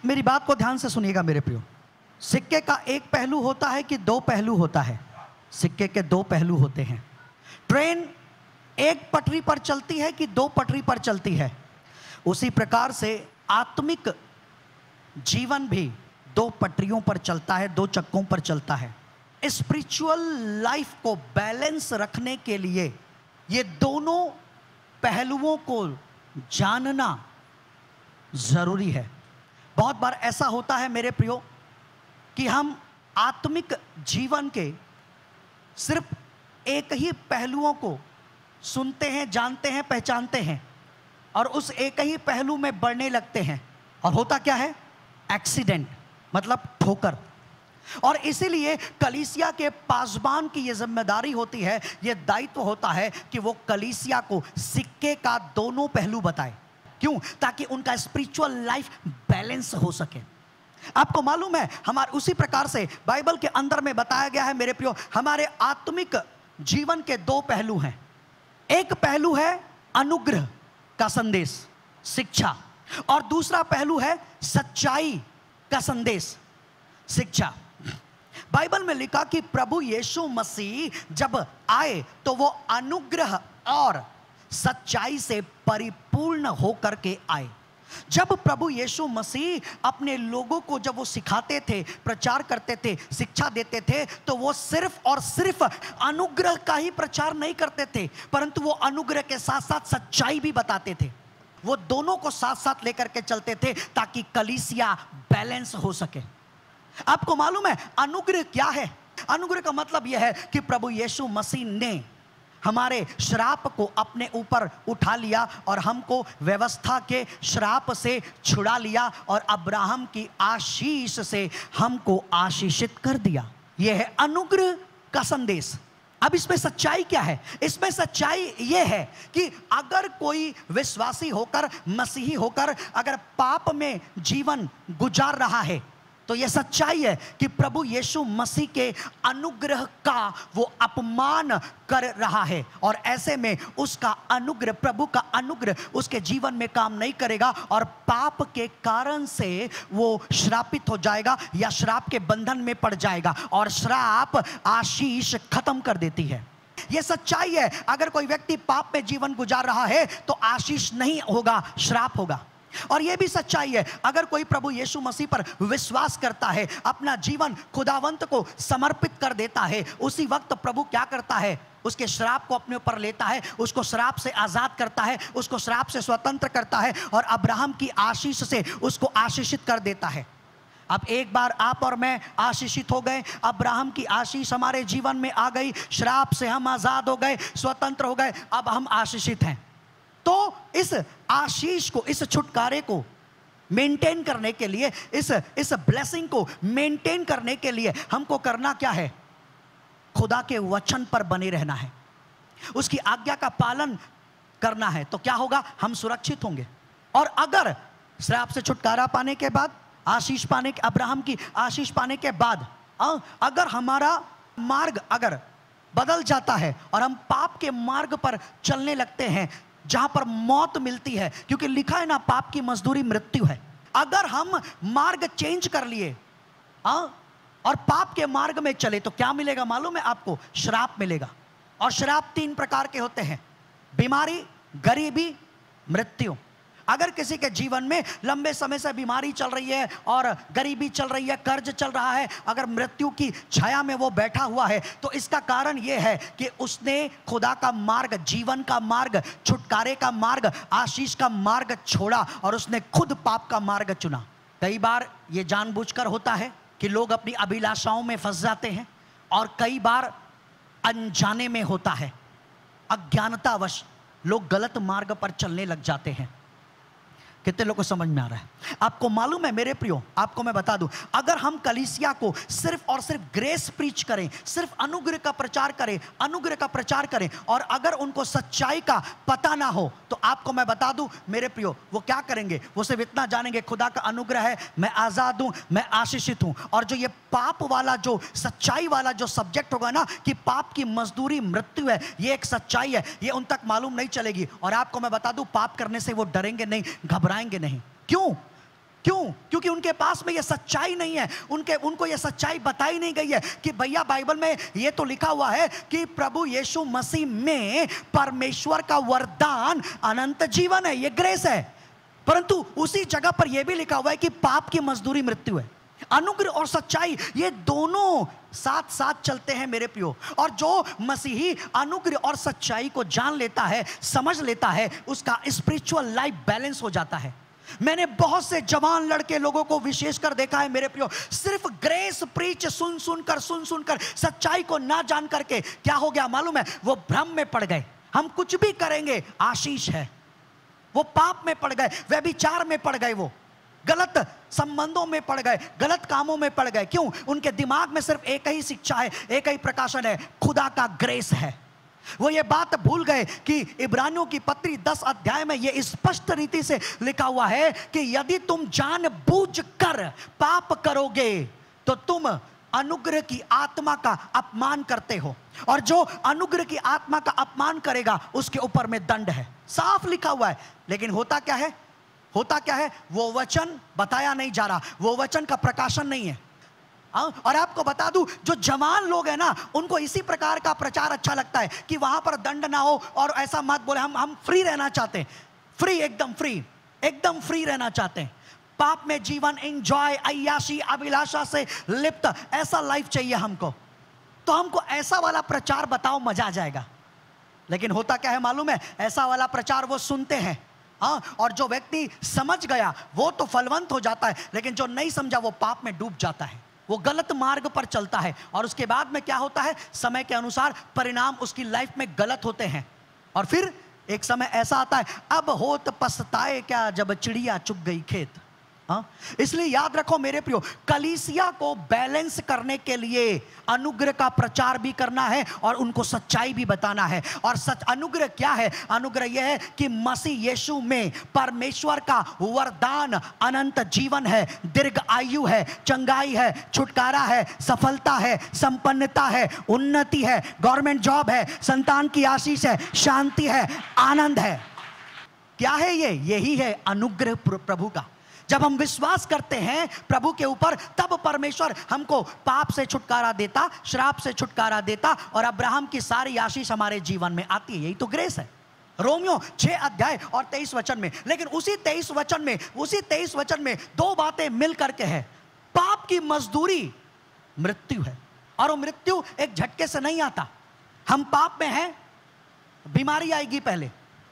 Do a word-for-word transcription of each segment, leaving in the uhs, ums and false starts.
मेरी बात को ध्यान से सुनिएगा मेरे प्रियो। सिक्के का एक पहलू होता है कि दो पहलू होता है? सिक्के के दो पहलू होते हैं। ट्रेन एक पटरी पर चलती है कि दो पटरी पर चलती है? उसी प्रकार से आत्मिक जीवन भी दो पटरियों पर चलता है, दो चक्कों पर चलता है। स्पिरिचुअल लाइफ को बैलेंस रखने के लिए ये दोनों पहलुओं को जानना जरूरी है। बहुत बार ऐसा होता है मेरे प्रियो कि हम आत्मिक जीवन के सिर्फ एक ही पहलुओं को सुनते हैं, जानते हैं, पहचानते हैं और उस एक ही पहलू में बढ़ने लगते हैं, और होता क्या है? एक्सीडेंट, मतलब ठोकर। और इसीलिए कलीसिया के पासबान की यह जिम्मेदारी होती है, यह दायित्व होता है कि वो कलीसिया को सिक्के का दोनों पहलू बताए। क्यों? ताकि उनका स्पिरिचुअल लाइफ बैलेंस हो सके। आपको मालूम है, हमारे उसी प्रकार से बाइबल के अंदर में बताया गया है मेरे प्रियो, हमारे आत्मिक जीवन के दो पहलू हैं। एक पहलू है अनुग्रह का संदेश, शिक्षा, और दूसरा पहलू है सच्चाई का संदेश, शिक्षा। बाइबल में लिखा कि प्रभु यीशु मसीह जब आए तो वो अनुग्रह और सच्चाई से परिपूर्ण होकर के आए। जब प्रभु यीशु मसीह अपने लोगों को जब वो सिखाते थे, प्रचार करते थे, शिक्षा देते थे, तो वो सिर्फ और सिर्फ अनुग्रह का ही प्रचार नहीं करते थे, परंतु वो अनुग्रह के साथ साथ सच्चाई भी बताते थे। वो दोनों को साथ साथ लेकर के चलते थे ताकि कलीसिया बैलेंस हो सके। आपको मालूम है अनुग्रह क्या है? अनुग्रह का मतलब यह है कि प्रभु यीशु मसीह ने हमारे श्राप को अपने ऊपर उठा लिया और हमको व्यवस्था के श्राप से छुड़ा लिया और अब्राहम की आशीष से हमको आशीषित कर दिया। यह है अनुग्रह का संदेश। अब इसमें सच्चाई क्या है? इसमें सच्चाई यह है कि अगर कोई विश्वासी होकर, मसीही होकर अगर पाप में जीवन गुजार रहा है, तो यह सच्चाई है कि प्रभु यीशु मसीह के अनुग्रह का वो अपमान कर रहा है, और ऐसे में उसका अनुग्रह, प्रभु का अनुग्रह उसके जीवन में काम नहीं करेगा और पाप के कारण से वो श्रापित हो जाएगा या श्राप के बंधन में पड़ जाएगा, और श्राप आशीष खत्म कर देती है। यह सच्चाई है। अगर कोई व्यक्ति पाप में जीवन गुजार रहा है तो आशीष नहीं होगा, श्राप होगा। और यह भी सच्चाई है, अगर कोई प्रभु यीशु मसीह पर विश्वास करता है, अपना जीवन खुदावंत को समर्पित कर देता है, उसी वक्त प्रभु क्या करता है? उसके श्राप को अपने ऊपर लेता है, उसको श्राप से आजाद करता है, उसको श्राप से स्वतंत्र करता है और अब्राहम की आशीष से उसको आशीषित कर देता है। अब एक बार आप और मैं आशीषित हो गए, अब्राहम की आशीष हमारे जीवन में आ गई, श्राप से हम आजाद हो गए, स्वतंत्र हो गए, अब हम आशीषित हैं। तो इस आशीष को, इस छुटकारे को मेंटेन करने के लिए, इस इस ब्लेसिंग को मेंटेन करने के लिए हमको करना क्या है? खुदा के वचन पर बने रहना है, उसकी आज्ञा का पालन करना है। तो क्या होगा? हम सुरक्षित होंगे। और अगर श्राप से छुटकारा पाने के बाद, आशीष पाने के, अब्राहम की आशीष पाने के बाद अगर हमारा मार्ग अगर बदल जाता है और हम पाप के मार्ग पर चलने लगते हैं जहां पर मौत मिलती है, क्योंकि लिखा है ना, पाप की मजदूरी मृत्यु है। अगर हम मार्ग चेंज कर लिए और पाप के मार्ग में चले तो क्या मिलेगा मालूम है आपको? श्राप मिलेगा। और श्राप तीन प्रकार के होते हैं: बीमारी, गरीबी, मृत्यु। अगर किसी के जीवन में लंबे समय से बीमारी चल रही है और गरीबी चल रही है, कर्ज चल रहा है, अगर मृत्यु की छाया में वो बैठा हुआ है, तो इसका कारण ये है कि उसने खुदा का मार्ग, जीवन का मार्ग, छुटकारे का मार्ग, आशीष का मार्ग छोड़ा और उसने खुद पाप का मार्ग चुना। कई बार ये जानबूझकर होता है कि लोग अपनी अभिलाषाओं में फंस जाते हैं, और कई बार अनजाने में होता है, अज्ञानतावश लोग गलत मार्ग पर चलने लग जाते हैं। कितने लोगों को समझ में आ रहा है? आपको मालूम है मेरे प्रियो, आपको मैं बता दूं, अगर हम कलीसिया को सिर्फ और सिर्फ ग्रेस प्रीच करें, सिर्फ अनुग्रह का प्रचार करें, अनुग्रह का प्रचार करें, और अगर उनको सच्चाई का पता ना हो, तो आपको मैं बता दूं मेरे प्रियो, वो क्या करेंगे? वो सिर्फ इतना जानेंगे, खुदा का अनुग्रह है, मैं आजाद हूं, मैं आशीषित हूं। और जो ये पाप वाला, जो सच्चाई वाला जो सब्जेक्ट होगा ना, कि पाप की मजदूरी मृत्यु है, ये एक सच्चाई है, ये उन तक मालूम नहीं चलेगी। और आपको मैं बता दूं, पाप करने से वो डरेंगे नहीं, घबराएंगे नहीं। क्यों? क्यों? क्योंकि उनके पास में ये सच्चाई नहीं है, उनके उनको ये सच्चाई बताई नहीं गई है कि भैया बाइबल में ये तो लिखा हुआ है कि प्रभु यीशु मसीह में परमेश्वर का वरदान अनंत जीवन है, ये ग्रेस है। परंतु उसी जगह पर यह भी लिखा हुआ है कि पाप की मजदूरी मृत्यु है। अनुग्रह और सच्चाई ये दोनों साथ साथ चलते हैं मेरे प्रियो। और जो मसीही अनुग्रह और सच्चाई को जान लेता है, समझ लेता है, उसका स्पिरिचुअल लाइफ बैलेंस हो जाता है। मैंने बहुत से जवान लड़के लोगों को विशेषकर देखा है मेरे प्रियो, सिर्फ ग्रेस प्रीच सुन सुनकर सुन सुनकर सच्चाई को ना जान करके क्या हो गया मालूम है? वो भ्रम में पड़ गए। हम कुछ भी करेंगे आशीष है, वो पाप में पड़ गए, व्यभिचार में पड़ गए, वो गलत संबंधों में पड़ गए, गलत कामों में पड़ गए। क्यों? उनके दिमाग में सिर्फ एक ही शिक्षा है, एक ही प्रकाशन है, खुदा का ग्रेस है। वो ये बात भूल गए कि इब्रानियों की पत्री दस अध्याय में ये स्पष्ट रीति से लिखा हुआ है कि यदि तुम जानबूझकर पाप करोगे तो तुम अनुग्रह की आत्मा का अपमान करते हो, और जो अनुग्रह की आत्मा का अपमान करेगा उसके ऊपर में दंड है। साफ लिखा हुआ है। लेकिन होता क्या है? होता क्या है? वो वचन बताया नहीं जा रहा, वो वचन का प्रकाशन नहीं है। हाँ, और आपको बता दूं, जो जवान लोग हैं ना, उनको इसी प्रकार का प्रचार अच्छा लगता है कि वहां पर दंड ना हो और ऐसा मत बोले। हम हम फ्री रहना चाहते हैं, फ्री, एकदम फ्री, एकदम फ्री रहना चाहते हैं। पाप में जीवन, एंजॉय, अय्याशी, अभिलाषा से लिप्त ऐसा लाइफ चाहिए हमको। तो हमको ऐसा वाला प्रचार बताओ, मजा आ जाएगा। लेकिन होता क्या है मालूम है? ऐसा वाला प्रचार वो सुनते हैं, हाँ, और जो व्यक्ति समझ गया वो तो फलवंत हो जाता है, लेकिन जो नहीं समझा वो पाप में डूब जाता है, वो गलत मार्ग पर चलता है। और उसके बाद में क्या होता है? समय के अनुसार परिणाम उसकी लाइफ में गलत होते हैं। और फिर एक समय ऐसा आता है, अब होत पछताए क्या जब चिड़िया चुग गई खेत। हाँ, इसलिए याद रखो मेरे प्रियो, कलीसिया को बैलेंस करने के लिए अनुग्रह का प्रचार भी करना है और उनको सच्चाई भी बताना है। और सच अनुग्रह क्या है? अनुग्रह यह है कि मसीह यीशु में परमेश्वर का वरदान अनंत जीवन है, दीर्घ आयु है, चंगाई है, छुटकारा है, सफलता है, संपन्नता है, उन्नति है, गवर्नमेंट जॉब है, संतान की आशीष है, शांति है, आनंद है। क्या है ये? यही है अनुग्रह प्रभु का। जब हम विश्वास करते हैं प्रभु के ऊपर, तब परमेश्वर हमको पाप से छुटकारा देता, श्राप से छुटकारा देता, और अब्राहम की सारी आशीष हमारे जीवन में आती है। यही तो ग्रेस है। रोमियो छह अध्याय और तेईस वचन में, लेकिन उसी तेईस वचन में उसी तेईस वचन में दो बातें मिल करके है। पाप की मजदूरी मृत्यु है, और वो मृत्यु एक झटके से नहीं आता। हम पाप में हैं, बीमारी आएगी, पहले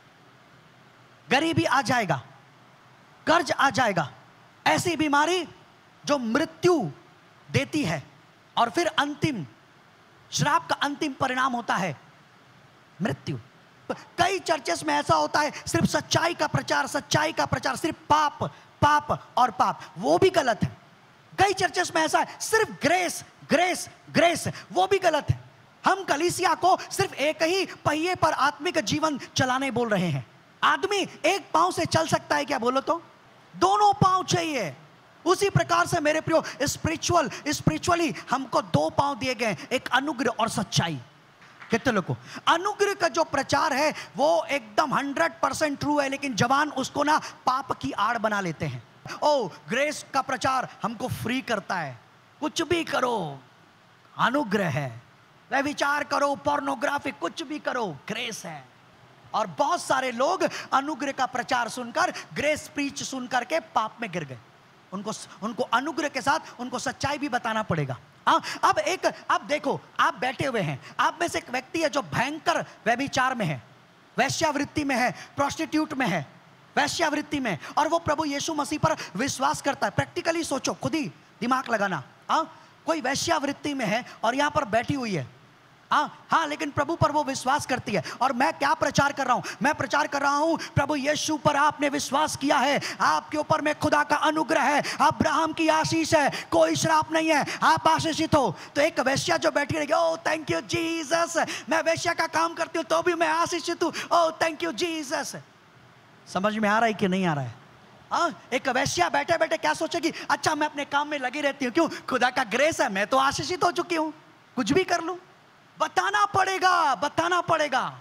गरीबी आ जाएगा, कर्ज आ जाएगा, ऐसी बीमारी जो मृत्यु देती है, और फिर अंतिम श्राप का अंतिम परिणाम होता है मृत्यु। कई चर्चेस में ऐसा होता है, सिर्फ सच्चाई का प्रचार, सच्चाई का प्रचार, सिर्फ पाप पाप और पाप, वो भी गलत है। कई चर्चेस में ऐसा है, सिर्फ ग्रेस ग्रेस ग्रेस, वो भी गलत है। हम कलीसिया को सिर्फ एक ही पहिए पर आत्मिक जीवन चलाने बोल रहे हैं। आदमी एक पांव से चल सकता है क्या? बोलो तो। दोनों पांव चाहिए। उसी प्रकार से मेरे प्रियो, स्पिरिचुअल स्पिरिचुअली हमको दो पांव दिए गए, एक अनुग्रह और सच्चाई। कितने लोगों को अनुग्रह का जो प्रचार है वो एकदम हंड्रेड परसेंट ट्रू है, लेकिन जवान उसको ना पाप की आड़ बना लेते हैं। ओ, ग्रेस का प्रचार हमको फ्री करता है, कुछ भी करो अनुग्रह है, व्यभिचार करो, पोर्नोग्राफी, कुछ भी करो, ग्रेस है। और बहुत सारे लोग अनुग्रह का प्रचार सुनकर, ग्रेस प्रीच सुनकर के पाप में गिर गए। उनको उनको अनुग्रह के साथ उनको सच्चाई भी बताना पड़ेगा। हाँ, अब एक अब देखो, आप बैठे हुए हैं, आप में से एक व्यक्ति है जो भयंकर व्यभिचार में है, वैश्यावृत्ति में है, प्रोस्टिट्यूट में है, वैश्यावृत्ति में, और वो प्रभु यीशु मसीह पर विश्वास करता है। प्रैक्टिकली सोचो, खुद ही दिमाग लगाना। हाँ, कोई वैश्यावृत्ति में है और यहाँ पर बैठी हुई है, हाँ हाँ, लेकिन प्रभु पर वो विश्वास करती है। और मैं क्या प्रचार कर रहा हूं? मैं प्रचार कर रहा हूं, प्रभु यीशु पर आपने विश्वास किया है, आपके ऊपर में खुदा का अनुग्रह है, अब्राहम की आशीष है, कोई श्राप नहीं है, आप आशीषित हो। तो एक वेश्या जो बैठी रहेगी, ओ थैंक यू जीसस, मैं वेश्या का काम करती हूं तो भी मैं आशीषित हूं, ओ थैंक यू जीसस। समझ में आ रहा है कि नहीं आ रहा है? हाँ, एक वेश्या बैठे बैठे क्या सोचेगी? अच्छा, मैं अपने काम में लगी रहती हूँ, क्यों? खुदा का ग्रेस है, मैं तो आशीषित हो चुकी हूँ, कुछ भी कर लूं। बताना पड़ेगा, बताना पड़ेगा।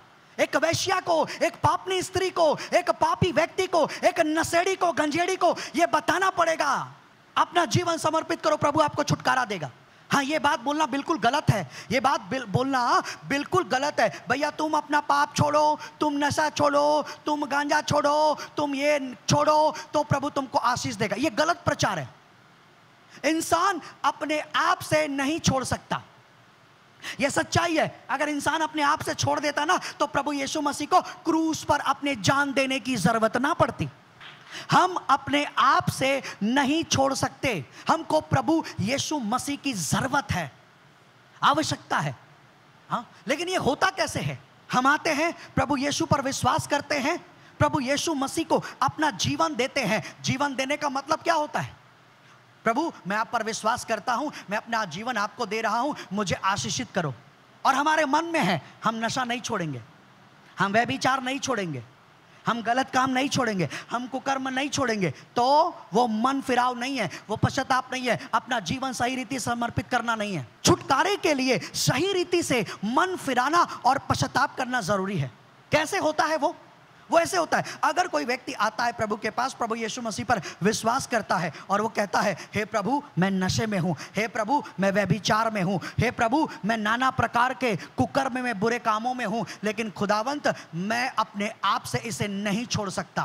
एक वैश्या को, एक पापनी स्त्री को, एक पापी व्यक्ति को, एक नशेड़ी को, गंजेड़ी को यह बताना पड़ेगा, अपना जीवन समर्पित करो, प्रभु आपको छुटकारा देगा। हाँ, ये बात बोलना बिल्कुल गलत है, ये बात बिल, बोलना बिल्कुल गलत है। भैया तुम अपना पाप छोड़ो, तुम नशा छोड़ो, तुम गांजा छोड़ो, तुम ये छोड़ो तो प्रभु तुमको आशीष देगा, ये गलत प्रचार है। इंसान अपने आप से नहीं छोड़ सकता, यह सच्चाई है। अगर इंसान अपने आप से छोड़ देता ना तो प्रभु यीशु मसीह को क्रूस पर अपने जान देने की जरूरत ना पड़ती। हम अपने आप से नहीं छोड़ सकते, हमको प्रभु यीशु मसीह की जरूरत है, आवश्यकता है। हाँ, लेकिन ये होता कैसे है? हम आते हैं, प्रभु यीशु पर विश्वास करते हैं, प्रभु यीशु मसीह को अपना जीवन देते हैं। जीवन देने का मतलब क्या होता है? प्रभु मैं आप पर विश्वास करता हूं, मैं अपना जीवन आपको दे रहा हूं, मुझे आशीषित करो। और हमारे मन में है हम नशा नहीं छोड़ेंगे, हम व्यभिचार नहीं छोड़ेंगे, हम गलत काम नहीं छोड़ेंगे, हम कुकर्म नहीं छोड़ेंगे, तो वो मन फिराव नहीं है, वो पश्चाताप नहीं है, अपना जीवन सही रीति से समर्पित करना नहीं है। छुटकारे के लिए सही रीति से मन फिराना और पश्चाताप करना जरूरी है। कैसे होता है वो? वो ऐसे होता है, अगर कोई व्यक्ति आता है प्रभु के पास, प्रभु यीशु मसीह पर विश्वास करता है और वो कहता है, हे प्रभु मैं नशे में हूं, हे प्रभु मैं व्यभिचार में हूं, हे प्रभु मैं नाना प्रकार के कुकर्म में, बुरे कामों में हूं, लेकिन खुदावंत मैं अपने आप से इसे नहीं छोड़ सकता,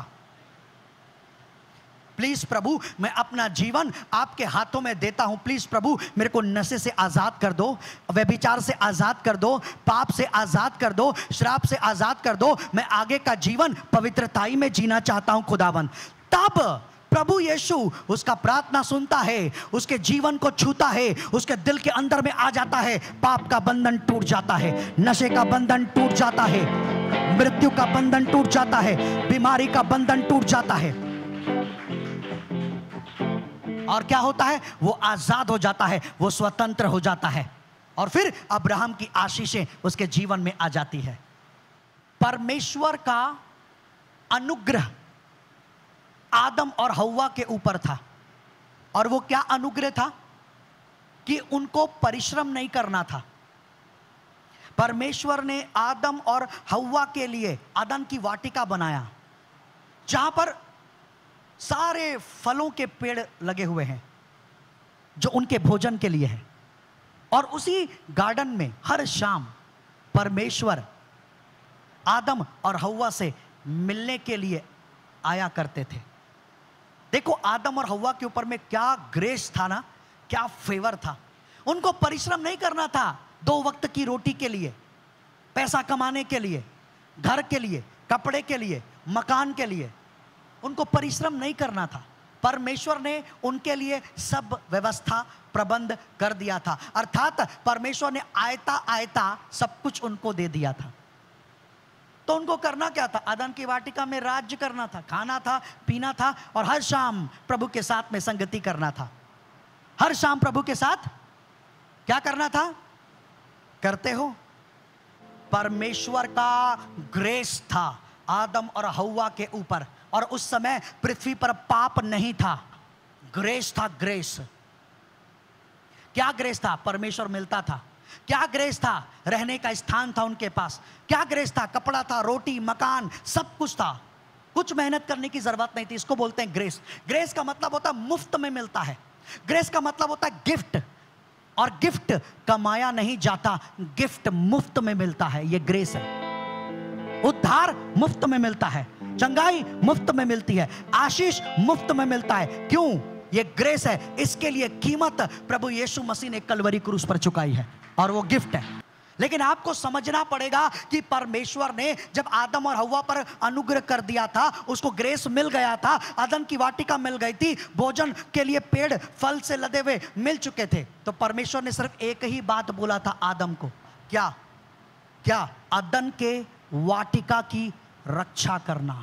प्लीज प्रभु मैं अपना जीवन आपके हाथों में देता हूं, प्लीज प्रभु मेरे को नशे से आजाद कर दो, व्यभिचार से आजाद कर दो, पाप से आजाद कर दो, श्राप से आजाद कर दो, मैं आगे का जीवन पवित्रताई में जीना चाहता हूं खुदावन। तब प्रभु यीशु उसका प्रार्थना सुनता है, उसके जीवन को छूता है, उसके दिल के अंदर में आ जाता है, पाप का बंधन टूट जाता है, नशे का बंधन टूट जाता है, मृत्यु का बंधन टूट जाता है, बीमारी का बंधन टूट जाता है, और क्या होता है? वो आजाद हो जाता है, वो स्वतंत्र हो जाता है, और फिर अब्राहम की आशीषें उसके जीवन में आ जाती है। परमेश्वर का अनुग्रह आदम और हव्वा के ऊपर था, और वो क्या अनुग्रह था? कि उनको परिश्रम नहीं करना था। परमेश्वर ने आदम और हव्वा के लिए अदन की वाटिका बनाया, जहां पर सारे फलों के पेड़ लगे हुए हैं जो उनके भोजन के लिए है, और उसी गार्डन में हर शाम परमेश्वर आदम और हव्वा से मिलने के लिए आया करते थे। देखो आदम और हव्वा के ऊपर में क्या ग्रेस था ना, क्या फेवर था। उनको परिश्रम नहीं करना था दो वक्त की रोटी के लिए, पैसा कमाने के लिए, घर के लिए, कपड़े के लिए, मकान के लिए, उनको परिश्रम नहीं करना था। परमेश्वर ने उनके लिए सब व्यवस्था प्रबंध कर दिया था, अर्थात परमेश्वर ने आयता आयता सब कुछ उनको दे दिया था। तो उनको करना क्या था? अदन की वाटिका में राज्य करना था, खाना था, पीना था, और हर शाम प्रभु के साथ में संगति करना था। हर शाम प्रभु के साथ क्या करना था? करते हो? परमेश्वर का ग्रेस था आदम और हव्वा के ऊपर, और उस समय पृथ्वी पर पाप नहीं था, ग्रेस था। ग्रेस क्या ग्रेस था? परमेश्वर मिलता था। क्या ग्रेस था? रहने का स्थान था उनके पास। क्या ग्रेस था? कपड़ा था, रोटी, मकान, सब कुछ था, कुछ मेहनत करने की जरूरत नहीं थी। इसको बोलते हैं ग्रेस। ग्रेस का मतलब होता है मुफ्त में मिलता है। ग्रेस का मतलब होता है गिफ्ट, और गिफ्ट कमाया नहीं जाता, गिफ्ट मुफ्त में मिलता है, ये ग्रेस है। उद्धार मुफ्त में मिलता है, चंगाई मुफ्त में मिलती है, आशीष मुफ्त में मिलता है। क्यों? ये ग्रेस है। इसके लिए कीमत प्रभु यीशु मसीह ने कलवरी क्रूस पर चुकाई है, और वो गिफ्ट है। लेकिन आपको समझना पड़ेगा कि परमेश्वर ने जब आदम और हव्वा पर अनुग्रह कर दिया था, उसको ग्रेस मिल गया था, अदन की वाटिका मिल गई थी, भोजन के लिए पेड़ फल से लदे हुए मिल चुके थे, तो परमेश्वर ने सिर्फ एक ही बात बोला था आदम को। क्या? क्या? अदन के वाटिका की रक्षा करना।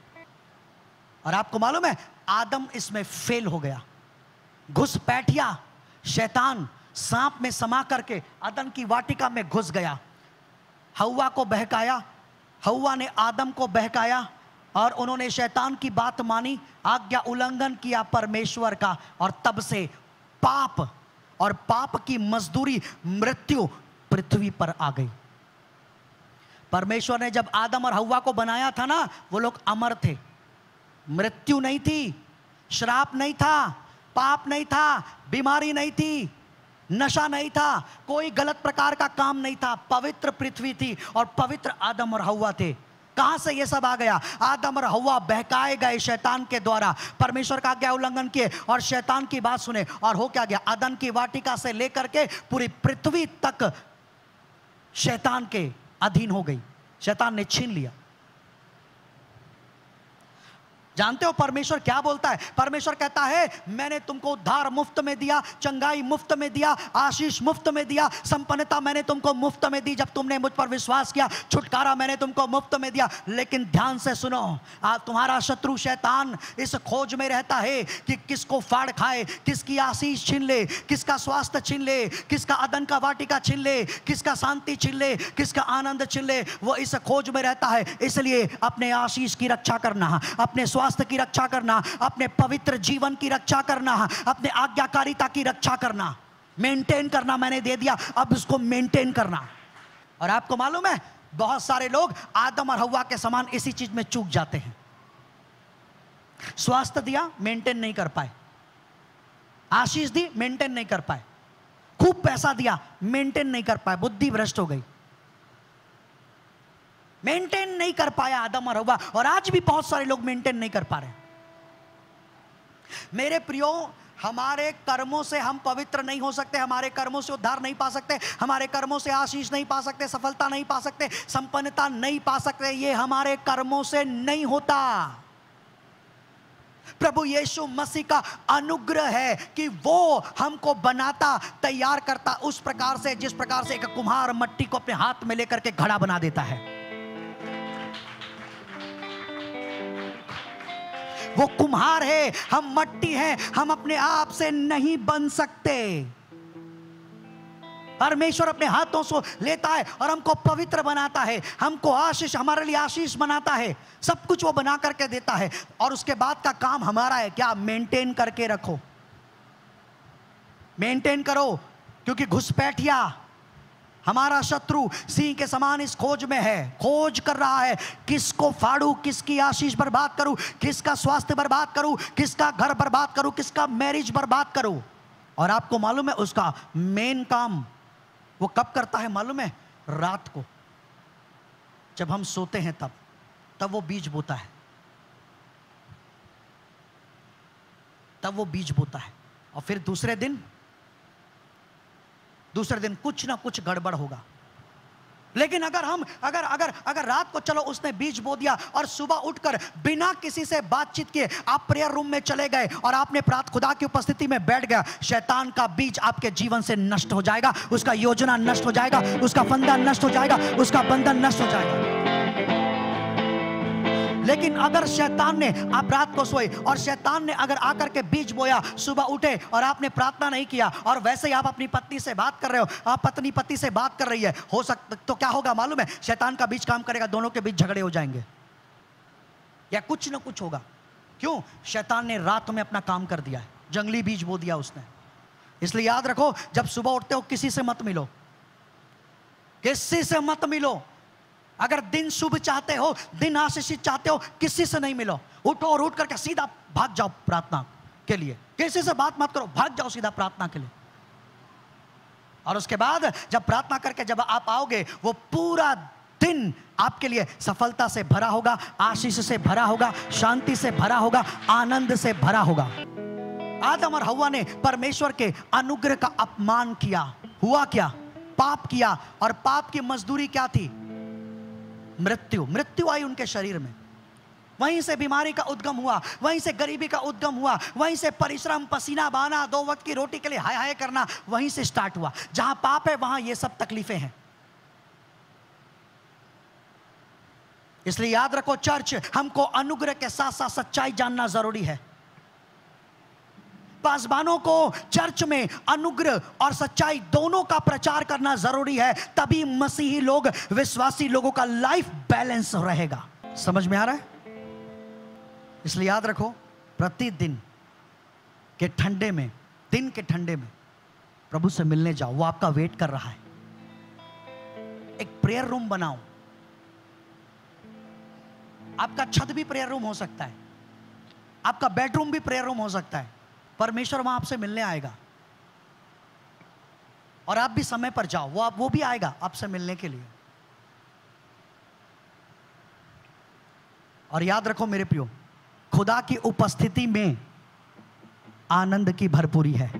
और आपको मालूम है आदम इसमें फेल हो गया, घुसपैठिया शैतान सांप में समा करके अदन की वाटिका में घुस गया, हव्वा को बहकाया, हव्वा ने आदम को बहकाया, और उन्होंने शैतान की बात मानी, आज्ञा उल्लंघन किया परमेश्वर का, और तब से पाप और पाप की मजदूरी मृत्यु पृथ्वी पर आ गई। परमेश्वर ने जब आदम और हव्वा को बनाया था ना, वो लोग अमर थे, मृत्यु नहीं थी, श्राप नहीं था, पाप नहीं था, बीमारी नहीं थी, नशा नहीं था, कोई गलत प्रकार का काम नहीं था, पवित्र पृथ्वी थी और पवित्र आदम और हव्वा थे। कहां से ये सब आ गया? आदम और हव्वा बहकाए गए शैतान के द्वारा, परमेश्वर का आज्ञा उल्लंघन किए और शैतान की बात सुने, और हो क्या गया? अदन की वाटिका से लेकर के पूरी पृथ्वी तक शैतान के अधीन हो गई, शैतान ने छीन लिया। जानते हो परमेश्वर क्या बोलता है? परमेश्वर कहता है मैंने तुमको उद्धार मुफ्त में दिया, चंगाई मुफ्त में दिया, आशीष मुफ्त में दिया, संपन्नता मैंने तुमको मुफ्त में दी जब तुमने मुझ पर विश्वास किया, छुटकारा मैंने तुमको मुफ्त में दिया। लेकिन ध्यान से सुनो, आज तुम्हारा शत्रु शैतान इस खोज में रहता है कि किसको फाड़ खाए, किसकी आशीष छीन ले, किसका स्वास्थ्य छीन ले, किसका अदन का वाटिका छीन ले, किसका शांति छीन ले, किसका आनंद छीन ले। वो इस खोज में रहता है। इसलिए अपने आशीष की रक्षा करना, अपने स्वास्थ्य की रक्षा करना, अपने पवित्र जीवन की रक्षा करना, अपने आज्ञाकारिता की रक्षा करना, मेंटेन करना मैंने दे दिया, अब उसको मेंटेन करना। और आपको मालूम है बहुत सारे लोग आदम और हव्वा के समान इसी चीज में चूक जाते हैं। स्वास्थ्य दिया, मेंटेन नहीं कर पाए, आशीष दी, मेंटेन नहीं कर पाए, खूब पैसा दिया, मेंटेन नहीं कर पाए, बुद्धि भ्रष्ट हो गई, मेंटेन नहीं कर पाया आदम और हव्वा। और आज भी बहुत सारे लोग मेंटेन नहीं कर पा रहे। मेरे प्रियो, हमारे कर्मों से हम पवित्र नहीं हो सकते, हमारे कर्मों से उद्धार नहीं पा सकते, हमारे कर्मों से आशीष नहीं पा सकते, सफलता नहीं पा सकते, संपन्नता नहीं पा सकते। ये हमारे कर्मों से नहीं होता। प्रभु यीशु मसीह का अनुग्रह है कि वो हमको बनाता, तैयार करता उस प्रकार से जिस प्रकार से एक कुम्हार मट्टी को अपने हाथ में लेकर के घड़ा बना देता है। वो कुम्हार है, हम मट्टी हैं, हम अपने आप से नहीं बन सकते। परमेश्वर अपने हाथों से लेता है और हमको पवित्र बनाता है, हमको आशीष, हमारे लिए आशीष बनाता है, सब कुछ वो बना करके देता है। और उसके बाद का काम हमारा है क्या? मेंटेन करके रखो, मेंटेन करो। क्योंकि घुसपैठिया, हमारा शत्रु सिंह के समान इस खोज में है, खोज कर रहा है किसको फाड़ू, किसकी आशीष बर्बाद करूं, किसका स्वास्थ्य बर्बाद करूं, किसका घर बर्बाद करूं, किसका मैरिज बर्बाद करूं। और आपको मालूम है उसका मेन काम वो कब करता है मालूम है? रात को जब हम सोते हैं तब तब वो बीज बोता है, तब वो बीज बोता है। और फिर दूसरे दिन दूसरे दिन कुछ ना कुछ गड़बड़ होगा। लेकिन अगर हम अगर अगर अगर रात को चलो उसने बीज बो दिया और सुबह उठकर बिना किसी से बातचीत किए आप प्रेयर रूम में चले गए और आपने प्रार्थना खुदा की उपस्थिति में बैठ गया, शैतान का बीज आपके जीवन से नष्ट हो जाएगा, उसका योजना नष्ट हो जाएगा, उसका फंदा नष्ट हो जाएगा, उसका बंधन नष्ट हो जाएगा। लेकिन अगर शैतान ने, आप रात को सोए और शैतान ने अगर आकर के बीज बोया, सुबह उठे और आपने प्रार्थना नहीं किया और वैसे ही आप अपनी पत्नी से बात कर रहे हो, आप पत्नी पति से बात कर रही है, हो सकता तो क्या होगा मालूम है? शैतान का बीज काम करेगा, दोनों के बीच झगड़े हो जाएंगे या कुछ ना कुछ होगा। क्यों? शैतान ने रात में अपना काम कर दिया है, जंगली बीज बो दिया उसने। इसलिए याद रखो, जब सुबह उठते हो किसी से मत मिलो, किसी से मत मिलो। अगर दिन शुभ चाहते हो, दिन आशीषित चाहते हो, किसी से नहीं मिलो। उठो और उठ करके सीधा भाग जाओ प्रार्थना के लिए, किसी से बात मत करो, भाग जाओ सीधा प्रार्थना के लिए। और उसके बाद जब प्रार्थना करके जब आप आओगे, वो पूरा दिन आपके लिए सफलता से भरा होगा, आशीष से भरा होगा, शांति से भरा होगा, आनंद से भरा होगा। आदम और हव्वा ने परमेश्वर के अनुग्रह का अपमान किया, हुआ क्या? पाप किया। और पाप की मजदूरी क्या थी? मृत्यु। मृत्यु आई उनके शरीर में। वहीं से बीमारी का उद्गम हुआ, वहीं से गरीबी का उद्गम हुआ, वहीं से परिश्रम, पसीना बहाना, दो वक्त की रोटी के लिए हाय हाय करना, वहीं से स्टार्ट हुआ। जहां पाप है वहां ये सब तकलीफें हैं। इसलिए याद रखो चर्च, हमको अनुग्रह के साथ साथ सच्चाई जानना जरूरी है। पासबानों को चर्च में अनुग्रह और सच्चाई दोनों का प्रचार करना जरूरी है, तभी मसीही लोग, विश्वासी लोगों का लाइफ बैलेंस रहेगा। समझ में आ रहा है? इसलिए याद रखो, प्रतिदिन के ठंडे में, दिन के ठंडे में प्रभु से मिलने जाओ, वो आपका वेट कर रहा है। एक प्रेयर रूम बनाओ, आपका छत भी प्रेयर रूम हो सकता है, आपका बेडरूम भी प्रेयर रूम हो सकता है। परमेश्वर वहां आपसे मिलने आएगा और आप भी समय पर जाओ, वो आप वो भी आएगा आपसे मिलने के लिए। और याद रखो मेरे प्रियो, खुदा की उपस्थिति में आनंद की भरपूरी है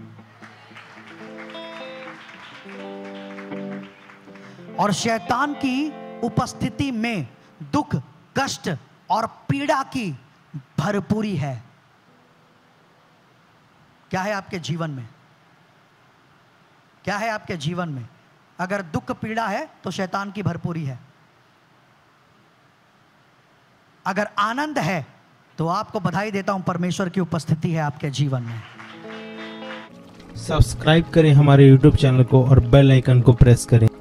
और शैतान की उपस्थिति में दुख, कष्ट और पीड़ा की भरपूरी है। क्या है आपके जीवन में? क्या है आपके जीवन में? अगर दुख पीड़ा है तो शैतान की भरपूरी है। अगर आनंद है तो आपको बधाई देता हूं, परमेश्वर की उपस्थिति है आपके जीवन में। सब्सक्राइब करें हमारे यूट्यूब चैनल को और बेल आइकन को प्रेस करें।